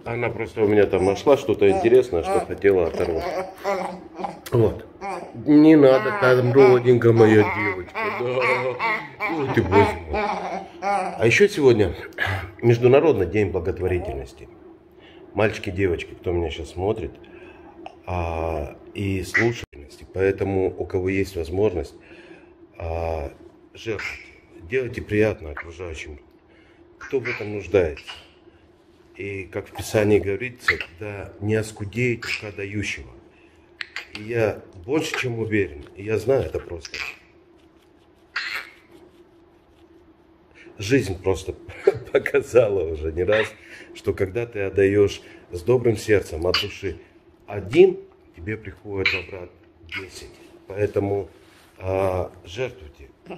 Она просто у меня там нашла что-то интересное, что хотела оторвать. Вот. Не надо там, родненькая моя девочка. Да. Ой, ты, боже мой. А еще сегодня Международный день благотворительности. Мальчики, девочки, кто меня сейчас смотрит и слушает. Поэтому у кого есть возможность, жертвовать, делайте приятно окружающим, кто в этом нуждается. И как в Писании говорится, да не оскудеет рука дающего. И я больше чем уверен, и я знаю это просто. Жизнь просто показала уже не раз, что когда ты отдаешь с добрым сердцем от души один, тебе приходит обратно 10. Поэтому жертвуйте.